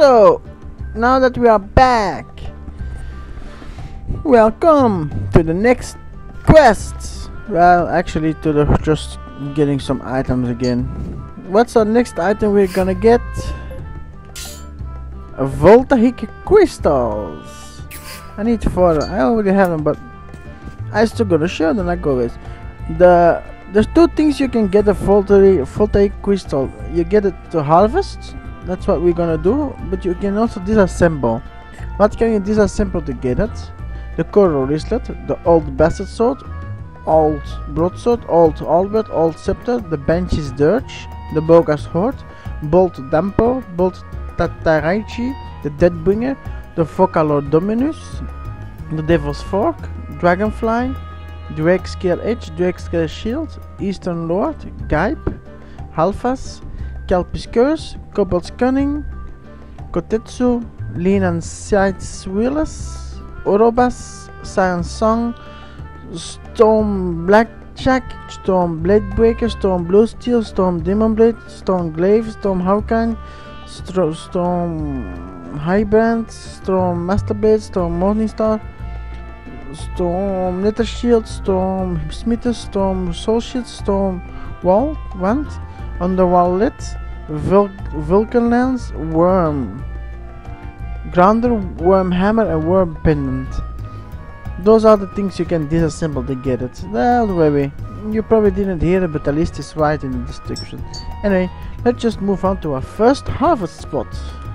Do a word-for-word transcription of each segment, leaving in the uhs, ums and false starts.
So, now that we are back, welcome to the next quest. Well, actually, to the just getting some items again. What's our next item we're gonna get? A voltaic crystals. I need four. I already have them, but I still gonna show them like always. The there's two things you can get a voltaic voltaic crystal. You get it to harvest. That's what we're gonna do. But you can also disassemble. What can you disassemble to get it? The coral wristlet, the old bastard sword, old broadsword, old albert, old scepter, the banshee's dirge, the bogas horde, bolt dampo, bolt tataraichi, the deadbringer, the vocalor dominus, the devil's fork, dragonfly, drake scale edge, drake scale shield, eastern lord, gype, halfas, kelpis curse, kobold's cunning, kotetsu, lean and sights wheelers, Orobas, Science Song, Storm Blackjack, Storm Bladebreaker, Storm Blue Steel, Storm Demon Blade, Storm Glaive, Storm Hurricane, Stro Storm Highbrand, Storm Masterblade, Storm Morningstar, Storm Nether Shield, Storm Smithers, Storm Soul Shield, Storm Wall, Wand, Underwall Lit, Vul Vulcan Lens, Worm. Grounder, Worm Hammer and Worm Pendant. Those are the things you can disassemble to get it. Well, maybe you probably didn't hear it, but the list is right in the description. Anyway, let's just move on to our first harvest spot.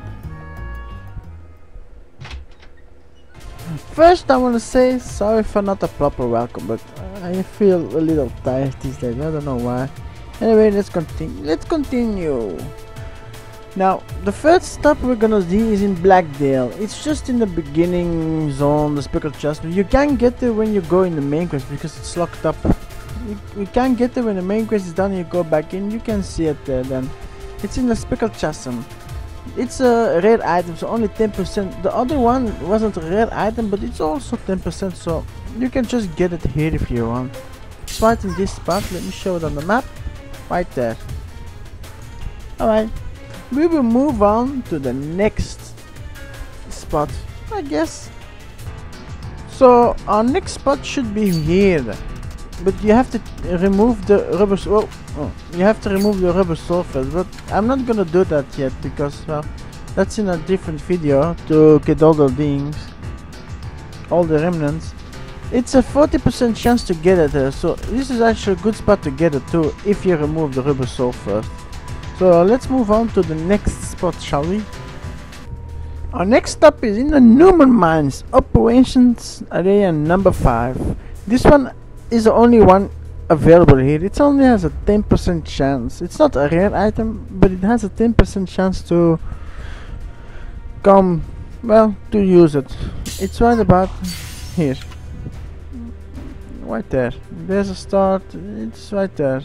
First, I want to say sorry for not a proper welcome, but I feel a little tired these days. I don't know why. Anyway, let's continue. Let's continue. Now, the first stop we're gonna see is in Blackdale. It's just in the beginning zone, the speckled chest. You can't get there when you go in the main quest because it's locked up. You, you can't get there when the main quest is done and you go back in. You can see it there then. It's in the speckled chasm. It's a rare item, so only ten percent. The other one wasn't a rare item, but it's also ten percent, so you can just get it here if you want. It's right in this spot. Let me show it on the map. Right there. Alright. We will move on to the next spot, I guess. So our next spot should be here, but you have to remove the rubber. Oh, oh, you have to remove the rubber surface. But I'm not gonna do that yet because, well, that's in a different video to get all the things, all the remnants. It's a forty percent chance to get it there, so this is actually a good spot to get it too if you remove the rubber surface. So let's move on to the next spot, shall we? Our next stop is in the Newman Mines, Operations Area number five. This one is the only one available here. It only has a ten percent chance. It's not a rare item, but it has a ten percent chance to come, well, to use it. It's right about here. Right there. There's a start. It's right there.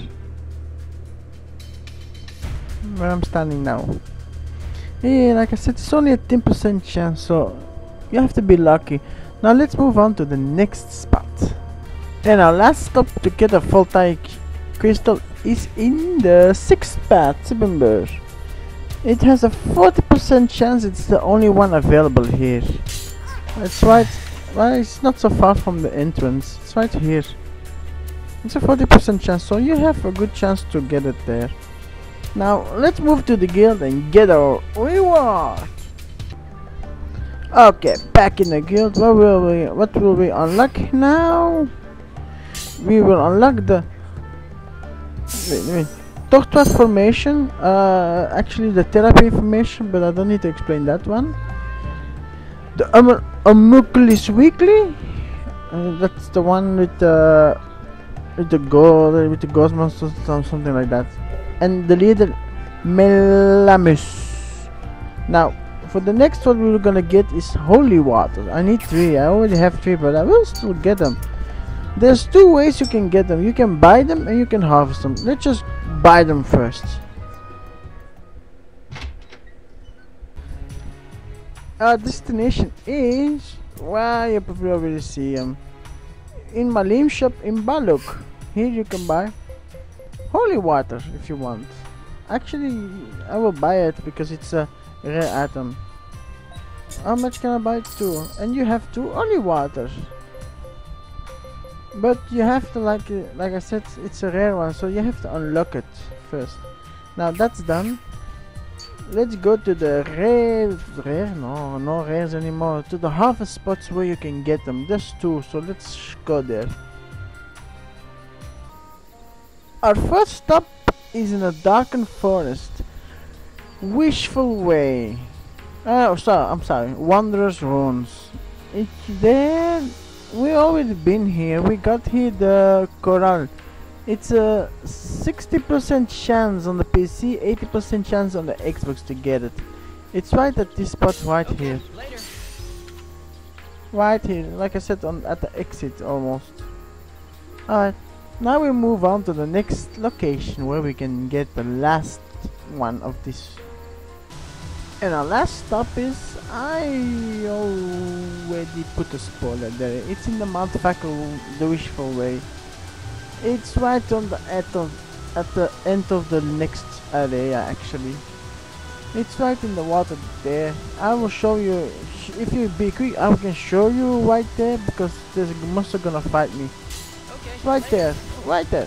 Where I'm standing now. Yeah, like I said, it's only a ten percent chance, so you have to be lucky. Now let's move on to the next spot. And our last stop to get a voltaic crystal is in the sixth spot, Sibbenburg. It has a forty percent chance. It's the only one available here. It's right, well, it's not so far from the entrance. It's right here. It's a forty percent chance, so you have a good chance to get it there. Now let's move to the guild and get our reward. Okay, back in the guild. What will we what will we unlock now? We will unlock the wait, wait. Tortoise formation. Uh actually the therapy formation, but I don't need to explain that one. The um, Homunculus Weekly. Uh, that's the one with the with the gold with the ghost monsters or something like that. And the leader Melamus. Now for the next one we're gonna get is holy water. I need three. I already have three, but I will still get them. There's two ways you can get them. You can buy them and you can harvest them. Let's just buy them first. Our destination is, well, you probably already see them in Malim shop in Baluk. Here you can buy holy water if you want. Actually, I will buy it because it's a rare item. How much can I buy? Two. And you have two holy waters. But you have to, like uh, like I said, it's a rare one, so you have to unlock it first. Now that's done. Let's go to the rare, rare, no, no rares anymore. To the harvest spots where you can get them. There's two, so let's go there. Our first stop is in a darkened forest. Wishful Way. Oh, sorry, I'm sorry. Wanderer's Ruins. It's there. We already been here. We got here the Corral. It's a sixty percent chance on the P C, eighty percent chance on the Xbox to get it. It's right at this spot right okay, here. Later. Right here, like I said, on at the exit almost. Alright, now we move on to the next location where we can get the last one of this. And our last stop is, I already put a spoiler there. It's in the Mount Fackel, the Wishful Way. It's right on the at, of, at the end of the next area actually. It's right in the water there. I will show you, sh if you be quick, I can show you right there because there's a monster gonna fight me. Okay. Right there, right there.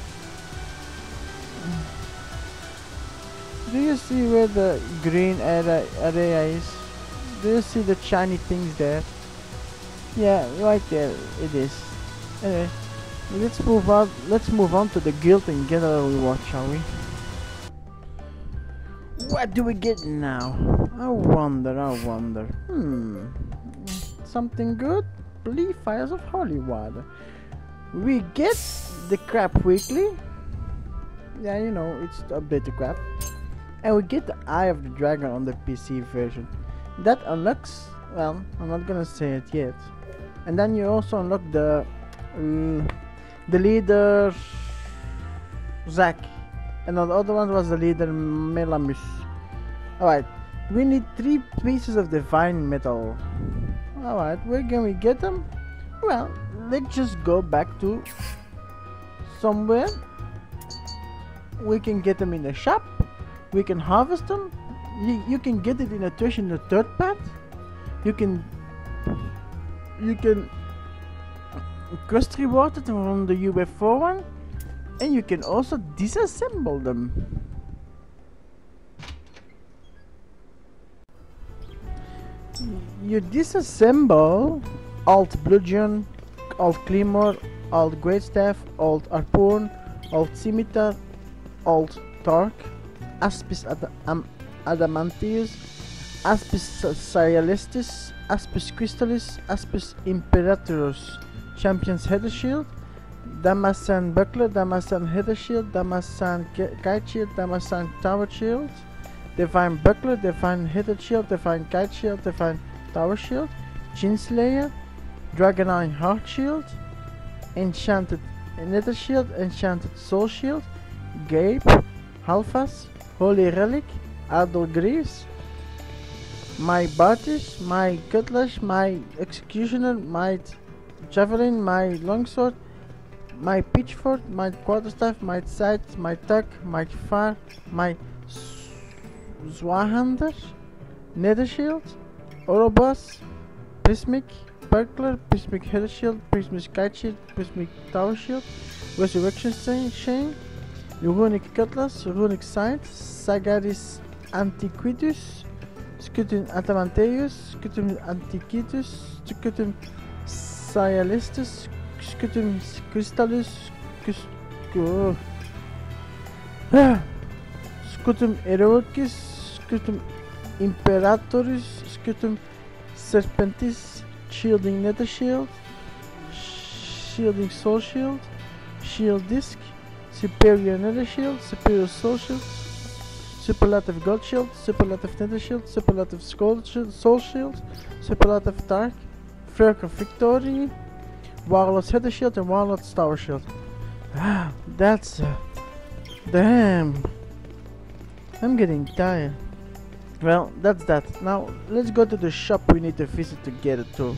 Do you see where the green area, area is? Do you see the shiny things there? Yeah, right there it is. Anyway, let's move on. Let's move on to the guild and get a reward, shall we? What do we get now? I wonder. I wonder. Hmm. Something good? Believe Fires of Holy Water. We get the crap weekly. Yeah, you know, it's the updated crap. And we get the Eye of the Dragon on the P C version. That unlocks, well, I'm not gonna say it yet. And then you also unlock the um, the leader Zack, and the other one was the leader Melamus. Alright, we need three pieces of divine metal. Alright, where can we get them? Well, let's just go back to somewhere. We can get them in the shop. We can harvest them. You, you can get it in a trash in the third path. You can you can quest reward it from the U F four one, and you can also disassemble them. You disassemble Alt Bludgeon, Alt Claymore, Alt Greatstaff, Alt Harpoon, Alt Scimitar, Alt Torque, Aspis ad um, Adamantius, Aspis Serialistis, Aspis Crystallis, Aspis Imperatorus, Champion's Header Shield, Damasan Buckler, Damasan Header Shield, Damasan Kite Shield, Damasan Tower Shield, Divine Buckler, Divine Header Shield, Divine Kite Shield, Divine Tower Shield, Chinslayer, Dragonine Heart Shield, Enchanted Nether Shield, Enchanted Soul Shield, Gape, Halfas, Holy Relic, Adel Greaves, my Bartish, my Cutlass, my Executioner, my Javelin, my Longsword, my Pitchfork, my Quarterstaff, my Scythe, my Tuck, my Far, my Zwahander, Nether Shield, Ouroboros, Prismic, Buckler, Prismic Header Shield, Prismic Kite Shield, Prismic Tower Shield, Resurrection Chain, Runic Cutlass, Runic Scythe, Sagaris Antiquitus, Scutum Atamanteus, Scutum Antiquitus, Scutum Sialistus, Scutum Crystallus, oh. Scutum Heroicus, Scutum Imperatoris, Scutum Serpentis, Shielding Nether Shield, Shielding Soul Shield, Shield Disc, Superior Nether Shield, Superior Soul Shield, Superlative God Shield, Superlative Nether Shield, Superlative Skull Shield, Soul Shield, Superlative Dark, Furk of Victory, Warlord's Header Shield, and Warlord's Tower Shield. Ah, that's... Uh, damn. I'm getting tired. Well, that's that. Now, let's go to the shop we need to visit to get it too.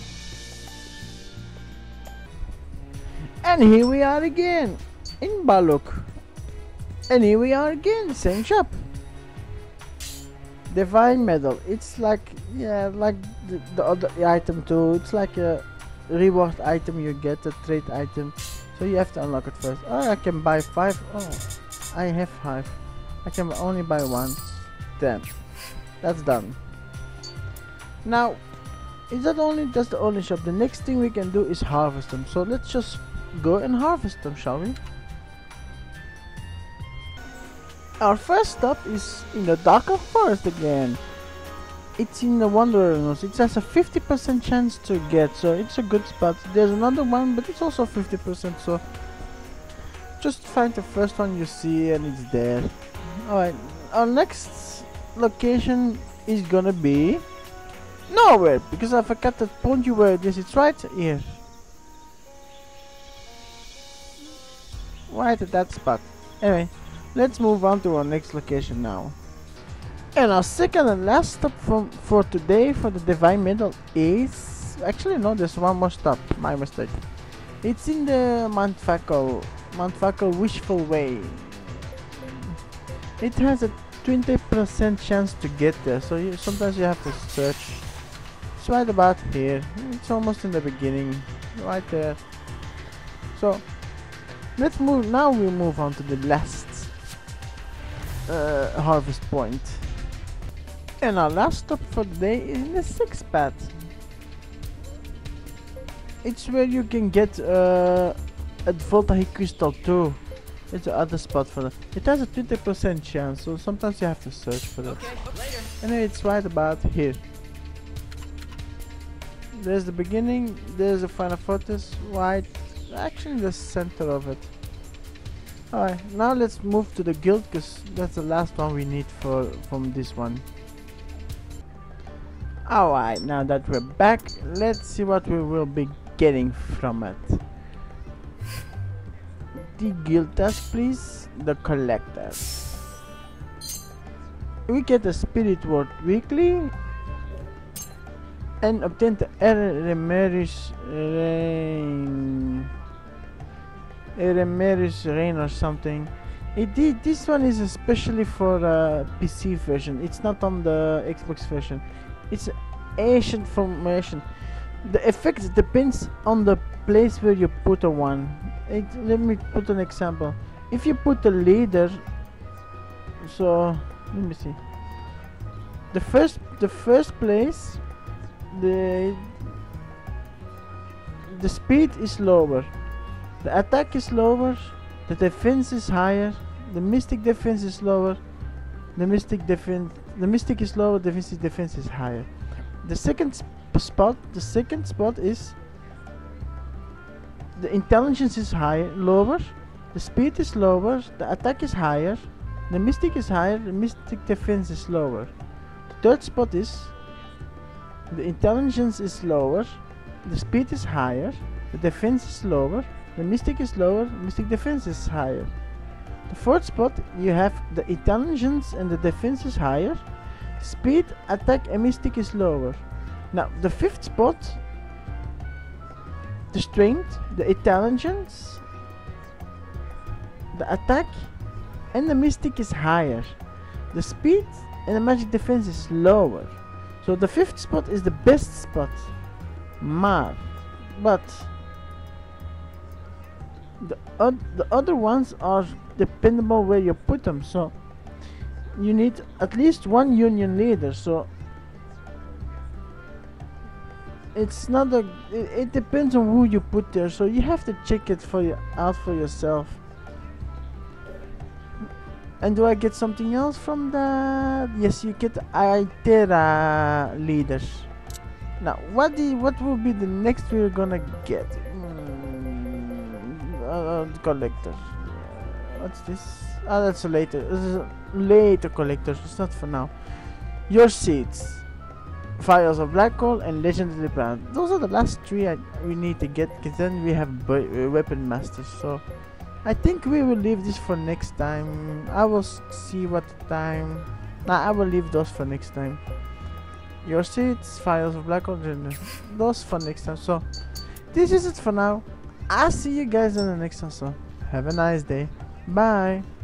And here we are again, in Baluk. And here we are again, same shop. Divine Medal. It's like, yeah, like the, the other item too. It's like a reward item. You get a trade item, so you have to unlock it first. Oh, I can buy five. Oh, I have five. I can only buy one. Then that's done. Now, is that only that's the only shop? The next thing we can do is harvest them. So let's just go and harvest them, shall we? Our first stop is in the Darker Forest again. It's in the Wanderers. It has a fifty percent chance to get, so it's a good spot. There's another one, but it's also fifty percent, so just find the first one you see and it's there. Alright, our next location is gonna be nowhere, because I forgot to point you where it is. It's right here. Right at that spot. Anyway, let's move on to our next location now. And our second and last stop from for today for the Divine Medal is... Actually no, there's one more stop. My mistake. It's in the Mount Fakol. Mount Fakol Wishful Way. It has a twenty percent chance to get there, so you, sometimes you have to search. It's right about here. It's almost in the beginning. Right there. So, let's move. Now we move on to the last uh, harvest point. And our last stop for the day is in the sixth path. It's where you can get uh, a Voltaic Crystal too. It's the other spot for that. It has a twenty percent chance, so sometimes you have to search for that. Okay, later. And it's right about here. There's the beginning, there's the Final Fortress, right, actually in the center of it. Alright, now let's move to the guild, because that's the last one we need for from this one. Alright, now that we're back, let's see what we will be getting from it. The guild task, please. The collector. We get the spirit word weekly and obtain the Eremerish Rain. Eremerish Rain or something. It did. This one is especially for the P C version. It's not on the Xbox version. It's ancient formation. The effect depends on the place where you put a one. It, let me put an example. If you put a leader, so let me see. The first, the first place, the the speed is lower, the attack is lower, the defense is higher, the mystic defense is lower, the mystic defense, the mystic is lower, the mystic defense is higher. The second sp spot, the second spot is the intelligence is higher, lower, the speed is lower, the attack is higher, the mystic is higher, the mystic defense is lower. The third spot is the intelligence is lower, the speed is higher, the defense is lower, the mystic is lower, the mystic defense is higher. The fourth spot, you have the intelligence and the defense is higher, speed, attack and mystic is lower. Now the fifth spot, the strength, the intelligence, the attack and the mystic is higher. The speed and the magic defense is lower. So the fifth spot is the best spot. Mar. But the, uh, the other ones are dependable where you put them. So you need at least one union leader. So it's not a it, it depends on who you put there, so you have to check it for you out for yourself. And do I get something else from that? Yes, you get Itera leaders. Now what the what will be the next we're gonna get? Mm, uh, collector. Yeah. What's this? Ah, that's a later this is a later collector, it's not for now. Your seeds, Fires of Black Hole and Legendary Plant. Those are the last three I, we need to get, because then we have uh, Weapon Masters. So I think we will leave this for next time. I will see what time. Nah, I will leave those for next time. Your seeds, Fires of Black Hole, those for next time. So this is it for now. I'll see you guys in the next one. So have a nice day. Bye.